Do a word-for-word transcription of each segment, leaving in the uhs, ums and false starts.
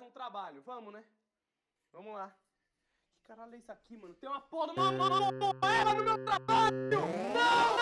um trabalho. Vamos, né? Vamos lá. Que caralho é isso aqui, mano? Tem uma porra de uma moeda no meu trabalho! Não!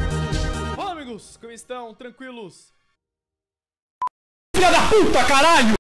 Olá, amigos, como estão? Tranquilos? Filha da puta, caralho!